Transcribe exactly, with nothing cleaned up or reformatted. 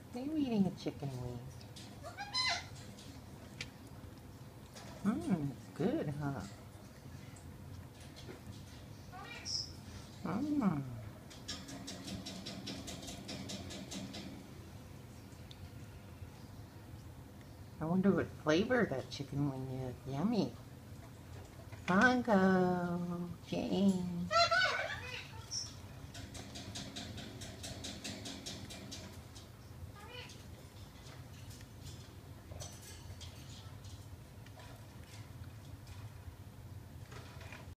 Are you eating a chicken wing? Mmm, it's good, huh? Mmm. I wonder what flavor that chicken wing is. Yummy. Bongo Jane.